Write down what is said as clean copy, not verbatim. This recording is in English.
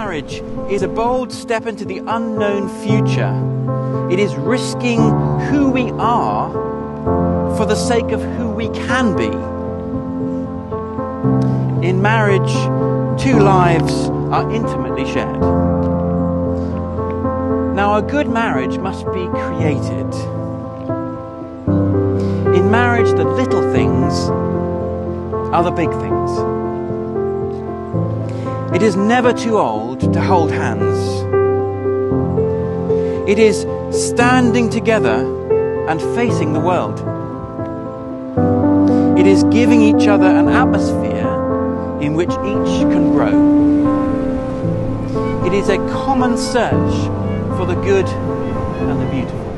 marriage is a bold step into the unknown future. It is risking who we are for the sake of who we can be. In marriage, two lives are intimately shared. Now, a good marriage must be created. In marriage, the little things are the big things. It is never too old to hold hands. It is standing together and facing the world. It is giving each other an atmosphere in which each can grow. It is a common search for the good and the beautiful.